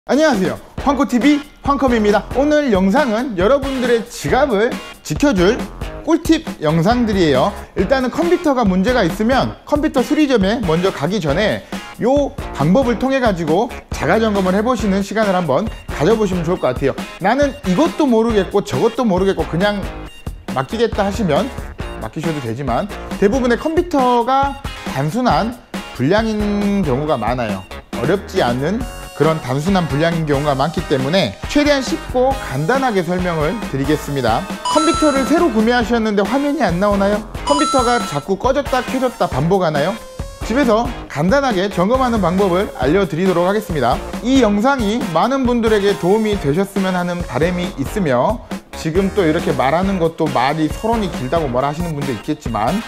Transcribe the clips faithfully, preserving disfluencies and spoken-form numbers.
안녕하세요, 황코티비 황컴입니다. 오늘 영상은 여러분들의 지갑을 지켜줄 꿀팁 영상들이에요. 일단은 컴퓨터가 문제가 있으면 컴퓨터 수리점에 먼저 가기 전에 요 방법을 통해 가지고 자가점검을 해보시는 시간을 한번 가져보시면 좋을 것 같아요. 나는 이것도 모르겠고 저것도 모르겠고 그냥 맡기겠다 하시면 맡기셔도 되지만, 대부분의 컴퓨터가 단순한 불량인 경우가 많아요. 어렵지 않은 그런 단순한 불량인 경우가 많기 때문에 최대한 쉽고 간단하게 설명을 드리겠습니다. 컴퓨터를 새로 구매하셨는데 화면이 안 나오나요? 컴퓨터가 자꾸 꺼졌다 켜졌다 반복하나요? 집에서 간단하게 점검하는 방법을 알려드리도록 하겠습니다. 이 영상이 많은 분들에게 도움이 되셨으면 하는 바람이 있으며, 지금 또 이렇게 말하는 것도 말이 서론이 길다고 뭐라 하시는 분도 있겠지만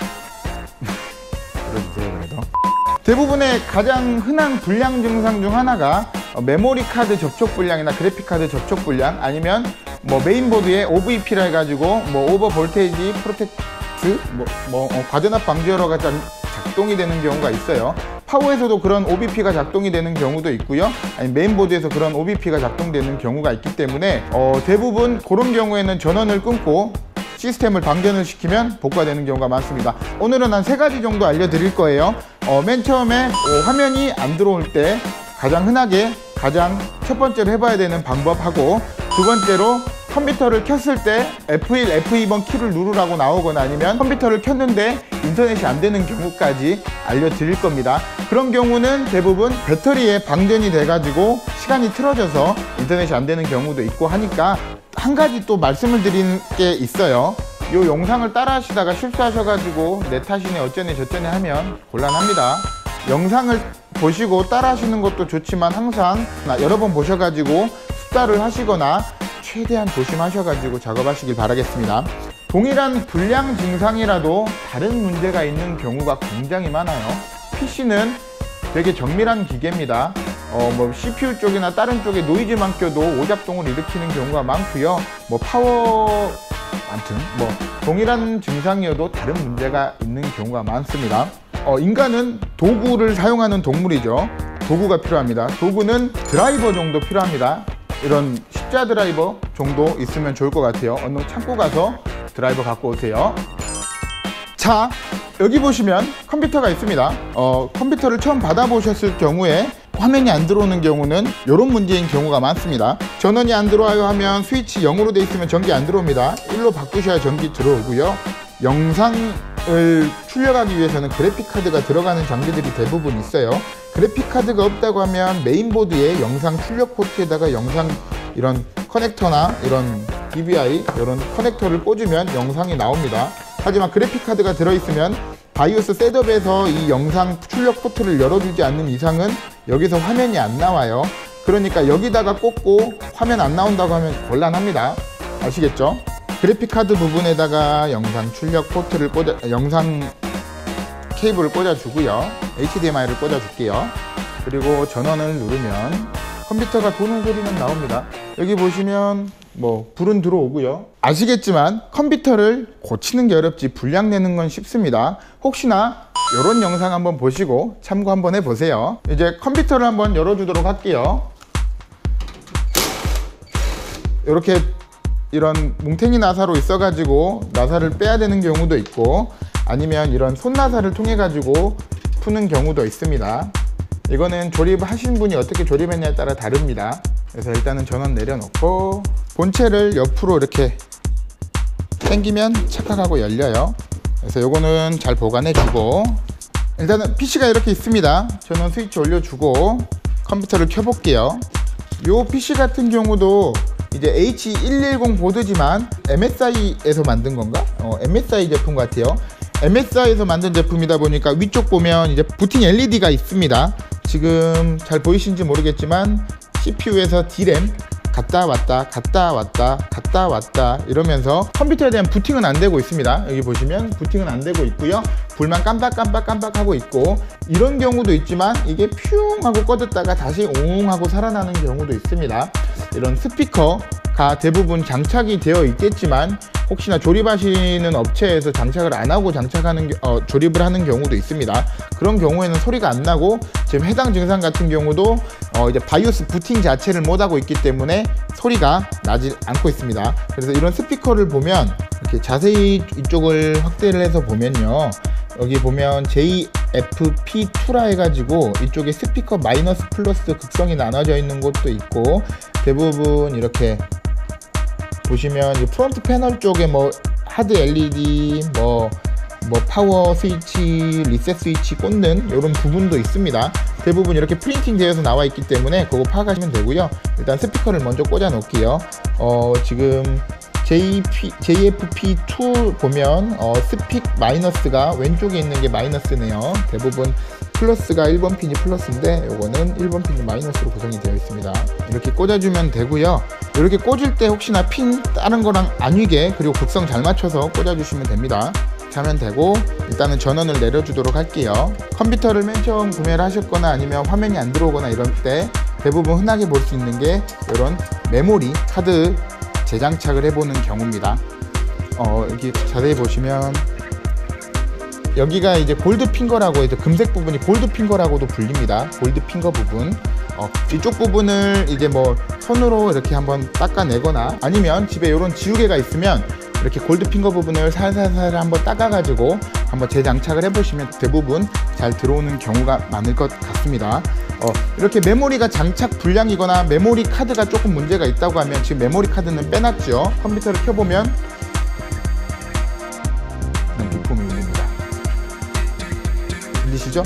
들어주세요. 그래도 대부분의 가장 흔한 불량 증상 중 하나가 메모리 카드 접촉 불량이나 그래픽 카드 접촉 불량, 아니면 뭐 메인보드에 오브이피라 해가지고 뭐 오버 볼테이지 프로텍트 뭐, 뭐 어, 과전압 방지어가 작동이 되는 경우가 있어요. 파워에서도 그런 오비피가 작동이 되는 경우도 있고요, 아니 메인보드에서 그런 오비피가 작동되는 경우가 있기 때문에 어, 대부분 그런 경우에는 전원을 끊고 시스템을 방전을 시키면 복구되는 경우가 많습니다. 오늘은 한 세 가지 정도 알려드릴 거예요. 어, 맨 처음에 어, 화면이 안 들어올 때 가장 흔하게 가장 첫 번째로 해봐야 되는 방법하고, 두 번째로 컴퓨터를 켰을 때 에프 일, 에프 이 번 키를 누르라고 나오거나 아니면 컴퓨터를 켰는데 인터넷이 안 되는 경우까지 알려드릴 겁니다. 그런 경우는 대부분 배터리에 방전이 돼가지고 시간이 틀어져서 인터넷이 안 되는 경우도 있고 하니까, 한 가지 또 말씀을 드리는 게 있어요. 이 영상을 따라 하시다가 실수하셔가지고 내 탓이네 어쩌네 저쩌네 하면 곤란합니다. 영상을 보시고 따라 하시는 것도 좋지만 항상 여러 번 보셔가지고 습다를 하시거나 최대한 조심하셔가지고 작업하시길 바라겠습니다. 동일한 불량 증상이라도 다른 문제가 있는 경우가 굉장히 많아요. 피씨는 되게 정밀한 기계입니다. 어, 뭐 씨피유 쪽이나 다른 쪽에 노이즈만 껴도 오작동을 일으키는 경우가 많고요. 뭐 파워, 아무튼 뭐 동일한 증상이어도 다른 문제가 있는 경우가 많습니다. 어, 인간은 도구를 사용하는 동물이죠. 도구가 필요합니다. 도구는 드라이버 정도 필요합니다. 이런 십자 드라이버 정도 있으면 좋을 것 같아요. 어느 창고 가서 드라이버 갖고 오세요. 자, 여기 보시면 컴퓨터가 있습니다. 어, 컴퓨터를 처음 받아보셨을 경우에 화면이 안 들어오는 경우는 이런 문제인 경우가 많습니다. 전원이 안 들어와요 하면 스위치 영으로 되어 있으면 전기 안 들어옵니다. 일로 바꾸셔야 전기 들어오고요. 영상을 출력하기 위해서는 그래픽카드가 들어가는 장비들이 대부분 있어요. 그래픽카드가 없다고 하면 메인보드에 영상 출력 포트에다가 영상 이런 커넥터나 이런 디비아이 이런 커넥터를 꽂으면 영상이 나옵니다. 하지만 그래픽카드가 들어있으면 바이오스 셋업에서 이 영상 출력 포트를 열어주지 않는 이상은 여기서 화면이 안 나와요. 그러니까 여기다가 꽂고 화면 안 나온다고 하면 곤란합니다. 아시겠죠? 그래픽카드 부분에다가 영상 출력 포트를 꽂아, 영상 케이블을 꽂아주고요. 에이치디엠아이를 꽂아줄게요. 그리고 전원을 누르면 컴퓨터가 도는 소리는 나옵니다. 여기 보시면 뭐 불은 들어오고요. 아시겠지만 컴퓨터를 고치는 게 어렵지 불량 내는 건 쉽습니다. 혹시나 이런 영상 한번 보시고 참고 한번 해보세요. 이제 컴퓨터를 한번 열어주도록 할게요. 이렇게 이런 뭉탱이 나사로 있어가지고 나사를 빼야 되는 경우도 있고, 아니면 이런 손 나사를 통해 가지고 푸는 경우도 있습니다. 이거는 조립하신 분이 어떻게 조립했냐에 따라 다릅니다. 그래서 일단은 전원 내려놓고 본체를 옆으로 이렇게 당기면 착각하고 열려요. 그래서 요거는 잘 보관해주고, 일단은 피씨가 이렇게 있습니다. 전원 스위치 올려주고 컴퓨터를 켜볼게요. 요 피씨 같은 경우도 이제 에이치 백십 보드지만 엠에스아이에서 만든 건가? 어, 엠에스아이 제품 같아요. 엠에스아이에서 만든 제품이다 보니까 위쪽 보면 이제 부팅 엘이디가 있습니다. 지금 잘 보이시는지 모르겠지만 씨피유에서 디램 갔다 왔다 갔다 왔다 갔다 왔다 이러면서 컴퓨터에 대한 부팅은 안 되고 있습니다. 여기 보시면 부팅은 안 되고 있고요. 불만 깜빡깜빡 깜빡하고 있고, 이런 경우도 있지만 이게 퓨 하고 꺼졌다가 다시 옹 하고 살아나는 경우도 있습니다. 이런 스피커 가 대부분 장착이 되어 있겠지만 혹시나 조립하시는 업체에서 장착을 안 하고 장착하는 어, 조립을 하는 경우도 있습니다. 그런 경우에는 소리가 안 나고 지금 해당 증상 같은 경우도 어, 이제 바이오스 부팅 자체를 못하고 있기 때문에 소리가 나지 않고 있습니다. 그래서 이런 스피커를 보면 이렇게 자세히 이쪽을 확대를 해서 보면요, 여기 보면 제이에프피 투라 해가지고 이쪽에 스피커 마이너스 플러스 극성이 나눠져 있는 곳도 있고, 대부분 이렇게 보시면 이 프론트 패널 쪽에 뭐 하드 엘이디, 뭐, 뭐 파워 스위치, 리셋 스위치 꽂는 이런 부분도 있습니다. 대부분 이렇게 프린팅 되어서 나와 있기 때문에 그거 파악하시면 되고요. 일단 스피커를 먼저 꽂아 놓을게요. 어, 지금 제이에프피 투 보면 어, 스픽 마이너스가 왼쪽에 있는 게 마이너스네요. 대부분 플러스가 일 번 핀이 플러스인데 요거는 일 번 핀이 마이너스로 구성이 되어 있습니다. 이렇게 꽂아주면 되고요. 이렇게 꽂을 때 혹시나 핀 다른 거랑 안 위게, 그리고 극성 잘 맞춰서 꽂아주시면 됩니다. 하면 되고, 일단은 전원을 내려주도록 할게요. 컴퓨터를 맨 처음 구매를 하셨거나 아니면 화면이 안 들어오거나 이럴 때 대부분 흔하게 볼 수 있는 게 이런 메모리 카드 재장착을 해보는 경우입니다. 어, 여기 자세히 보시면 여기가 이제 골드 핑거라고 해서 금색 부분이 골드 핑거라고도 불립니다. 골드 핑거 부분. 어, 이쪽 부분을 이제 뭐 손으로 이렇게 한번 닦아내거나 아니면 집에 이런 지우개가 있으면 이렇게 골드 핑거 부분을 살살살 한번 닦아가지고 한번 재장착을 해보시면 대부분 잘 들어오는 경우가 많을 것 같습니다. 어, 이렇게 메모리가 장착 불량이거나 메모리 카드가 조금 문제가 있다고 하면, 지금 메모리 카드는 빼놨죠. 컴퓨터를 켜보면 비품이 울립니다. 들리시죠?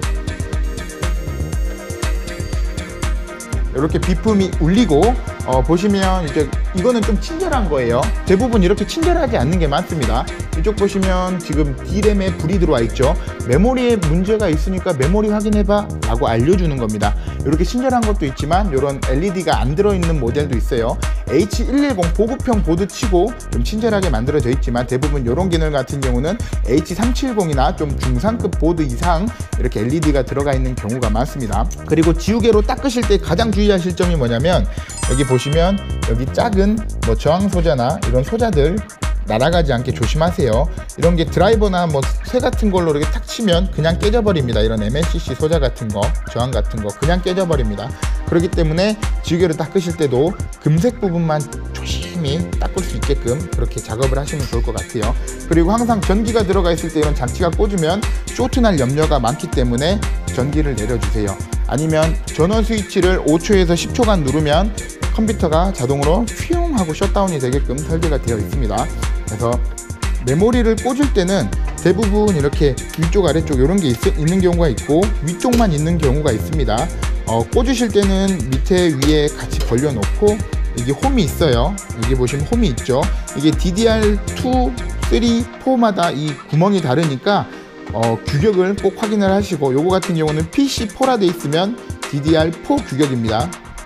이렇게 비품이 울리고, 어, 보시면 이제 이거는 좀 친절한 거예요. 대부분 이렇게 친절하지 않는 게 많습니다. 이쪽 보시면 지금 디램에 불이 들어와 있죠. 메모리에 문제가 있으니까 메모리 확인해봐 라고 알려주는 겁니다. 이렇게 친절한 것도 있지만 이런 엘이디가 안 들어있는 모델도 있어요. 에이치 백십 보급형 보드 치고 좀 친절하게 만들어져 있지만 대부분 이런 기능 같은 경우는 에이치 삼백칠십이나 좀 중상급 보드 이상 이렇게 엘이디가 들어가 있는 경우가 많습니다. 그리고 지우개로 닦으실 때 가장 주의하실 점이 뭐냐면, 여기 보시면 여기 작은 뭐 저항 소자나 이런 소자들 날아가지 않게 조심하세요. 이런 게 드라이버나 뭐 쇠 같은 걸로 이렇게 탁 치면 그냥 깨져버립니다. 이런 엠엘씨씨 소자 같은 거, 저항 같은 거 그냥 깨져버립니다. 그렇기 때문에 지우개로 닦으실 때도 금색 부분만 조심히 닦을 수 있게끔 그렇게 작업을 하시면 좋을 것 같아요. 그리고 항상 전기가 들어가 있을 때 이런 장치가 꽂으면 쇼트날 염려가 많기 때문에 전기를 내려주세요. 아니면 전원 스위치를 오 초에서 십 초간 누르면 컴퓨터가 자동으로 휘용 하고 셧다운이 되게끔 설계가 되어 있습니다. 그래서 메모리를 꽂을 때는 대부분 이렇게 위쪽 아래쪽 이런 게 있, 있는 경우가 있고 위쪽만 있는 경우가 있습니다. 어, 꽂으실 때는 밑에 위에 같이 벌려 놓고, 여기 홈이 있어요. 여기 보시면 홈이 있죠. 이게 디디알 투, 쓰리, 포마다 이 구멍이 다르니까 어, 규격을 꼭 확인을 하시고, 요거 같은 경우는 피씨 포라 돼 있으면 디디알 포 규격입니다.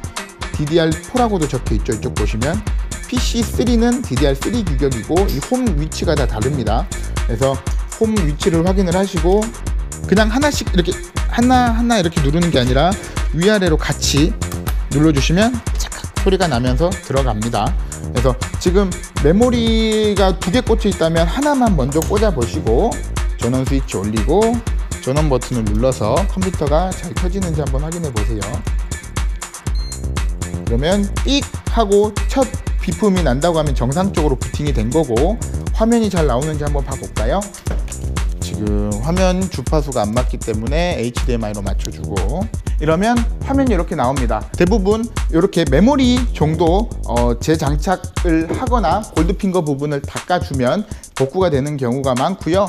디디알 포라고도 적혀 있죠. 이쪽 보시면 피씨 쓰리는 디디알 쓰리 규격이고 이 홈 위치가 다 다릅니다. 그래서 홈 위치를 확인을 하시고 그냥 하나씩 이렇게 하나하나 이렇게 누르는 게 아니라 위아래로 같이 눌러주시면 착각 소리가 나면서 들어갑니다. 그래서 지금 메모리가 두 개 꽂혀 있다면 하나만 먼저 꽂아 보시고 전원 스위치 올리고 전원 버튼을 눌러서 컴퓨터가 잘 켜지는지 한번 확인해 보세요. 그러면 삑 하고 첫 비품이 난다고 하면 정상적으로 부팅이 된 거고, 화면이 잘 나오는지 한번 봐볼까요? 지금 화면 주파수가 안 맞기 때문에 에이치디엠아이로 맞춰주고, 이러면 화면이 이렇게 나옵니다. 대부분 이렇게 메모리 정도 어, 재장착을 하거나 골드핑거 부분을 닦아주면 복구가 되는 경우가 많고요.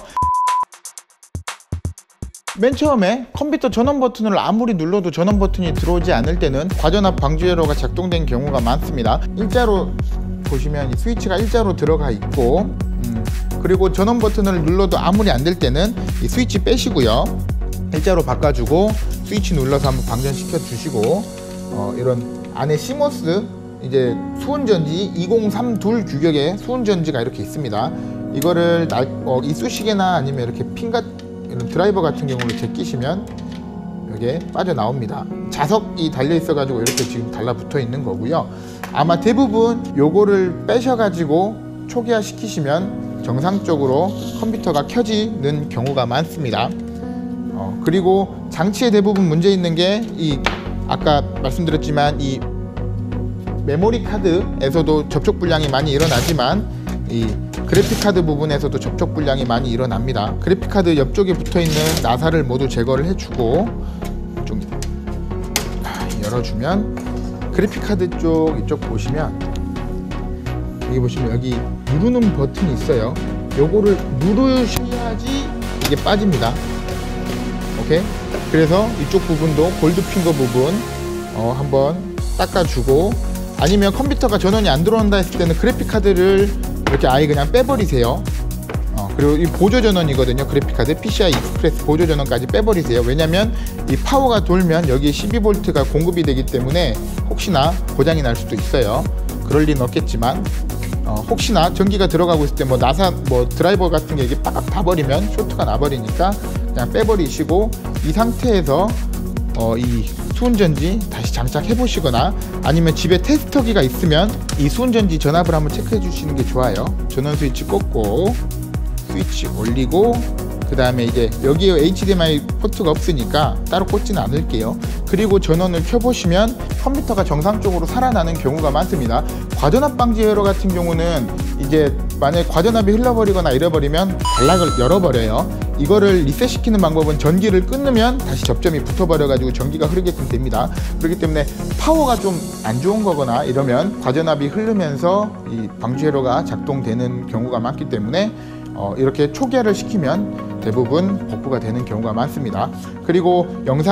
맨 처음에 컴퓨터 전원 버튼을 아무리 눌러도 전원 버튼이 들어오지 않을 때는 과전압 방지 회로가 작동된 경우가 많습니다. 일자로 보시면 이 스위치가 일자로 들어가 있고, 음, 그리고 전원 버튼을 눌러도 아무리 안 될 때는 이 스위치 빼시고요, 일자로 바꿔주고 스위치 눌러서 한번 방전시켜 주시고, 어, 이런 안에 시모스 이제 수온전지 이공삼이 규격의 수온전지가 이렇게 있습니다. 이거를 날, 어, 이쑤시개나 아니면 이렇게 핀 같은 이런 드라이버 같은 경우를 제끼시면 이게 빠져나옵니다. 자석이 달려 있어 가지고 이렇게 지금 달라붙어 있는 거고요. 아마 대부분 요거를 빼셔가지고 초기화 시키시면 정상적으로 컴퓨터가 켜지는 경우가 많습니다. 어, 그리고 장치에 대부분 문제 있는 게 이 아까 말씀드렸지만 이 메모리 카드에서도 접촉 불량이 많이 일어나지만 이 그래픽 카드 부분에서도 접촉 불량이 많이 일어납니다. 그래픽 카드 옆쪽에 붙어 있는 나사를 모두 제거를 해주고 좀 열어주면 그래픽 카드 쪽 이쪽 보시면 여기 보시면 여기 누르는 버튼이 있어요. 요거를 누르셔야지 이게 빠집니다. 오케이? 그래서 이쪽 부분도 골드핑거 부분 어, 한번 닦아주고, 아니면 컴퓨터가 전원이 안 들어온다 했을 때는 그래픽 카드를 이렇게 아예 그냥 빼버리세요. 어, 그리고 이 보조 전원이거든요. 그래픽 카드 피시아이 익스프레스 보조 전원까지 빼버리세요. 왜냐면 이 파워가 돌면 여기에 십이 볼트가 공급이 되기 때문에 혹시나 고장이 날 수도 있어요. 그럴 리는 없겠지만 어, 혹시나 전기가 들어가고 있을 때 뭐 나사 뭐 드라이버 같은 게 이게 빡 닿아버리면 쇼트가 나버리니까 그냥 빼버리시고, 이 상태에서 어, 이 수은전지 다시 장착해 보시거나 아니면 집에 테스터기가 있으면 이 수은전지 전압을 한번 체크해 주시는 게 좋아요. 전원 스위치 꽂고 스위치 올리고, 그 다음에 이제 여기에 에이치디엠아이 포트가 없으니까 따로 꽂지는 않을게요. 그리고 전원을 켜보시면 컴퓨터가 정상적으로 살아나는 경우가 많습니다. 과전압 방지 회로 같은 경우는 이제 만약에 과전압이 흘러버리거나 잃어버리면 단락을 열어버려요. 이거를 리셋 시키는 방법은 전기를 끊으면 다시 접점이 붙어버려 가지고 전기가 흐르게끔 됩니다. 그렇기 때문에 파워가 좀 안 좋은 거거나 이러면 과전압이 흐르면서 이 방지 회로가 작동되는 경우가 많기 때문에 어, 이렇게 초기화를 시키면 대부분 복구가 되는 경우가 많습니다. 그리고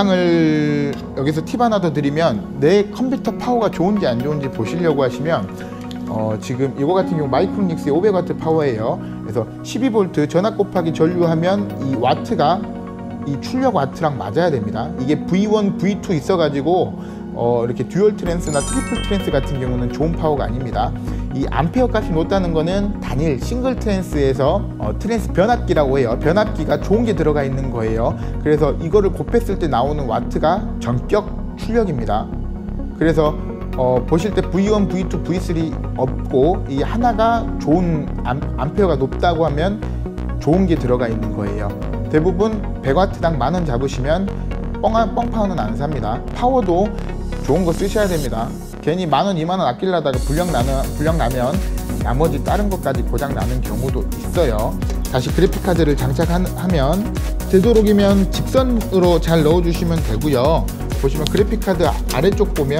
영상을 여기서 팁 하나 더 드리면, 내 컴퓨터 파워가 좋은지 안 좋은지 보시려고 하시면 어, 지금 이거 같은 경우 마이크로닉스의 오백 와트 파워예요. 그래서 십이 볼트 전압 곱하기 전류하면 이 와트가 이 출력 와트랑 맞아야 됩니다. 이게 브이 원, 브이 투 있어가지고 어, 이렇게 듀얼 트랜스나 트리플 트랜스 같은 경우는 좋은 파워가 아닙니다. 이 암페어 값이 높다는 거는 단일 싱글 트랜스에서 어, 트랜스 변압기라고 해요. 변압기가 좋은 게 들어가 있는 거예요. 그래서 이거를 곱했을 때 나오는 와트가 전격 출력입니다. 그래서 어, 보실 때 브이 원, 브이 투, 브이 쓰리 없고 이 하나가 좋은 암, 암페어가 높다고 하면 좋은 게 들어가 있는 거예요. 대부분 백 와트당 만 원 잡으시면 뻥, 뻥파워는 안 삽니다. 파워도 좋은 거 쓰셔야 됩니다. 괜히 만 원, 이만 원 아끼려다가 불량 나면, 불량 나면 나머지 다른 것까지 고장 나는 경우도 있어요. 다시 그래픽 카드를 장착하면 되도록이면 직선으로 잘 넣어주시면 되고요. 보시면 그래픽 카드 아래쪽 보면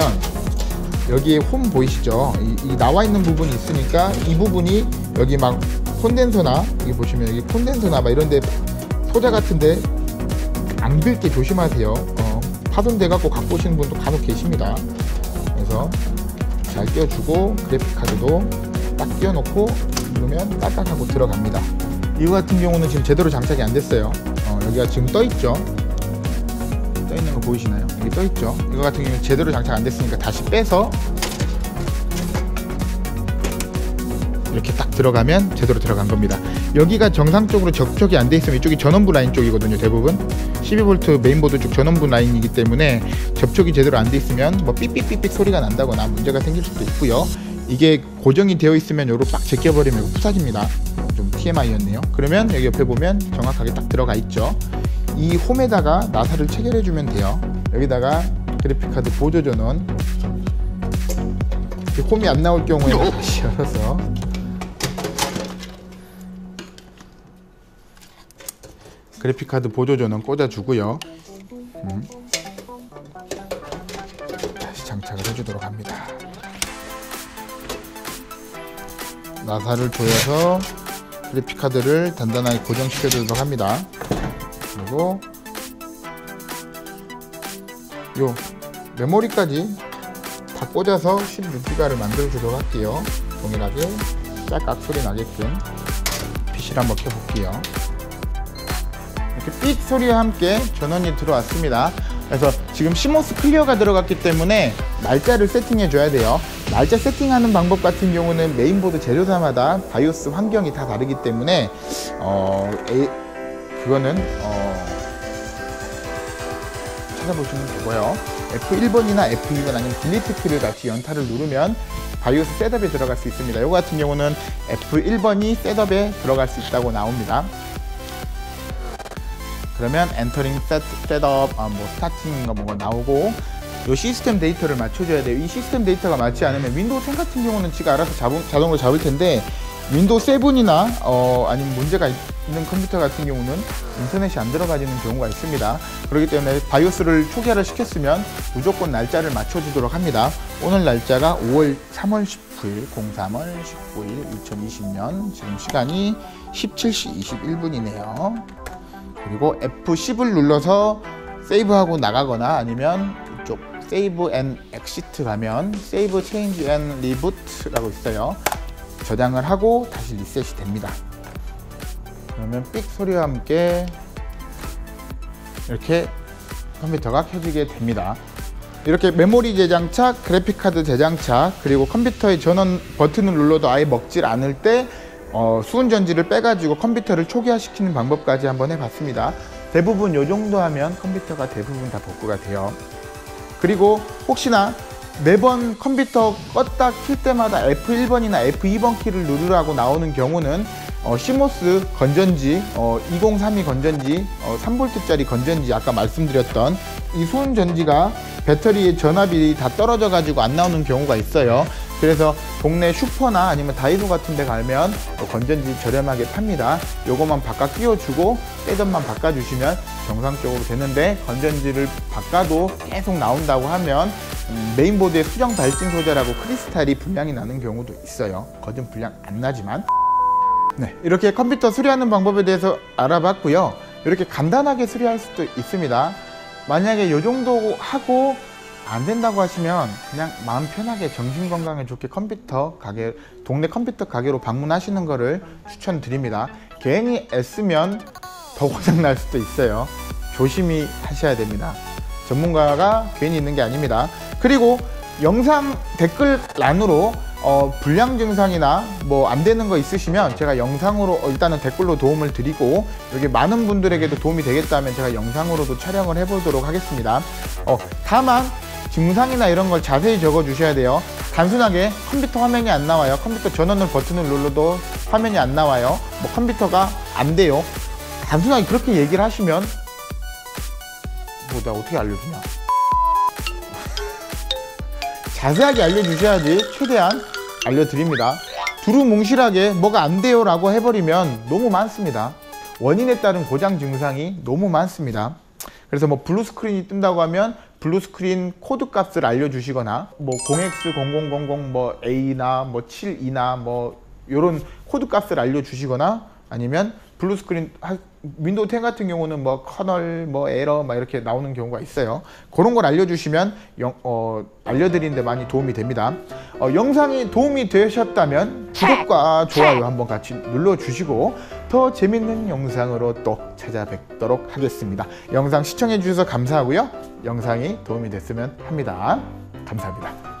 여기에 홈 보이시죠? 이, 이 나와 있는 부분이 있으니까 이 부분이 여기 막 콘덴서나 여기 보시면 여기 콘덴서나 막 이런데 소자 같은데 안 긁게 조심하세요. 어, 파손돼 갖고 갖고 오시는 분도 간혹 계십니다. 그래서 잘 끼워주고 그래픽 카드도 딱 끼워놓고 누르면 딱딱하고 들어갑니다. 이거 같은 경우는 지금 제대로 장착이 안 됐어요. 어, 여기가 지금 떠 있죠? 떠 있는 거 보이시나요? 여기 떠 있죠? 이거 같은 경우는 제대로 장착 안 됐으니까 다시 빼서 이렇게 딱 들어가면 제대로 들어간 겁니다. 여기가 정상적으로 접촉이 안 돼 있으면 이쪽이 전원부 라인 쪽이거든요. 대부분 십이 볼트 메인보드 쪽 전원부 라인이기 때문에 접촉이 제대로 안 돼 있으면 뭐 삐삐삐삐 소리가 난다거나 문제가 생길 수도 있고요. 이게 고정이 되어 있으면 요로 빡 제껴버리면 이거 부사집니다. 좀 티엠아이였네요. 그러면 여기 옆에 보면 정확하게 딱 들어가 있죠. 이 홈에다가 나사를 체결해 주면 돼요. 여기다가 그래픽카드 보조 전원, 홈이 안 나올 경우에 다시 열어서 그래픽카드 보조 전원 꽂아 주고요. 음. 다시 장착을 해주도록 합니다. 나사를 조여서 그래픽카드를 단단하게 고정시켜 주도록 합니다. 그리고 요 메모리까지 다 꽂아서 십육 기가를 만들어 주도록 할게요. 동일하게 짤깍 소리 나게끔 피시를 한번 켜볼게요. 이렇게 삑 소리와 함께 전원이 들어왔습니다. 그래서 지금 시모스 클리어가 들어갔기 때문에 날짜를 세팅해 줘야 돼요. 날짜 세팅하는 방법 같은 경우는 메인보드 제조사마다 바이오스 환경이 다 다르기 때문에 어, 에이, 그거는 어, 찾아보시면 되고요. 에프 일 번이나 에프 이 번 아니면 딜리트 키를 같이 연타를 누르면 바이오스 셋업에 들어갈 수 있습니다. 이거 같은 경우는 에프 일 번이 셋업에 들어갈 수 있다고 나옵니다. 그러면 엔터링 셋, 셋업, 아, 뭐 스타팅 뭐가 나오고 이 시스템 데이터를 맞춰줘야 돼요. 이 시스템 데이터가 맞지 않으면 윈도우 텐 같은 경우는 지가 알아서 자동, 자동으로 잡을 텐데 윈도우 세븐이나 어, 아니면 문제가 있는 컴퓨터 같은 경우는 인터넷이 안 들어가지는 경우가 있습니다. 그렇기 때문에 바이오스를 초기화를 시켰으면 무조건 날짜를 맞춰주도록 합니다. 오늘 날짜가 오월 삼월 십구일, 공삼월 십구일 이천이십 년, 지금 시간이 십칠 시 이십일 분이네요. 그리고 에프 십을 눌러서 세이브하고 나가거나 아니면 이쪽 세이브 앤 엑시트 가면 세이브 체인지 앤 리부트라고 있어요. 저장을 하고 다시 리셋이 됩니다. 그러면 삑 소리와 함께 이렇게 컴퓨터가 켜지게 됩니다. 이렇게 메모리 재장착, 그래픽카드 재장착, 그리고 컴퓨터의 전원 버튼을 눌러도 아예 먹질 않을 때 어, 수은 전지를 빼가지고 컴퓨터를 초기화시키는 방법까지 한번 해봤습니다. 대부분 이 정도 하면 컴퓨터가 대부분 다 복구가 돼요. 그리고 혹시나 매번 컴퓨터 껐다 킬 때마다 에프 일 번이나 에프 이 번 키를 누르라고 나오는 경우는 어, 시모스 건전지, 어, 이공삼이 건전지, 어, 삼 볼트짜리 건전지 아까 말씀드렸던 이 수은 전지가 배터리의 전압이 다 떨어져 가지고 안 나오는 경우가 있어요. 그래서 동네 슈퍼나 아니면 다이소 같은 데 가면 건전지 저렴하게 팝니다. 요것만 바꿔 끼워주고 셋업만 바꿔주시면 정상적으로 되는데, 건전지를 바꿔도 계속 나온다고 하면 음, 메인보드에 수정 발진 소재라고 크리스탈이 불량이 나는 경우도 있어요. 거진 불량 안 나지만. 네, 이렇게 컴퓨터 수리하는 방법에 대해서 알아봤고요. 이렇게 간단하게 수리할 수도 있습니다. 만약에 이 정도 하고 안 된다고 하시면 그냥 마음 편하게 정신건강에 좋게 컴퓨터 가게, 동네 컴퓨터 가게로 방문하시는 거를 추천드립니다. 괜히 애쓰면 더 고장날 수도 있어요. 조심히 하셔야 됩니다. 전문가가 괜히 있는 게 아닙니다. 그리고 영상 댓글란으로 어, 불량 증상이나 뭐 안 되는 거 있으시면 제가 영상으로 일단은 댓글로 도움을 드리고, 여기 많은 분들에게도 도움이 되겠다면 제가 영상으로도 촬영을 해보도록 하겠습니다. 어, 다만 증상이나 이런 걸 자세히 적어 주셔야 돼요. 단순하게 컴퓨터 화면이 안 나와요, 컴퓨터 전원을 버튼을 눌러도 화면이 안 나와요, 뭐 컴퓨터가 안 돼요, 단순하게 그렇게 얘기를 하시면 뭐 내가 어떻게 알려주냐. 자세하게 알려주셔야지 최대한 알려드립니다. 두루뭉실하게 뭐가 안 돼요 라고 해버리면 너무 많습니다. 원인에 따른 고장 증상이 너무 많습니다. 그래서 뭐 블루스크린이 뜬다고 하면 블루스크린 코드 값을 알려주시거나, 뭐 공 엑스 공공공공 뭐 에이나 뭐 칠이나 뭐 요런 코드 값을 알려주시거나, 아니면 블루스크린 윈도우 텐 같은 경우는 뭐 커널 뭐 에러 막 이렇게 나오는 경우가 있어요. 그런 걸 알려주시면 영, 어, 알려드리는데 많이 도움이 됩니다. 어, 영상이 도움이 되셨다면 구독과 좋아요 한번 같이 눌러주시고 더 재밌는 영상으로 또 찾아뵙도록 하겠습니다. 영상 시청해 주셔서 감사하고요. 영상이 도움이 됐으면 합니다. 감사합니다.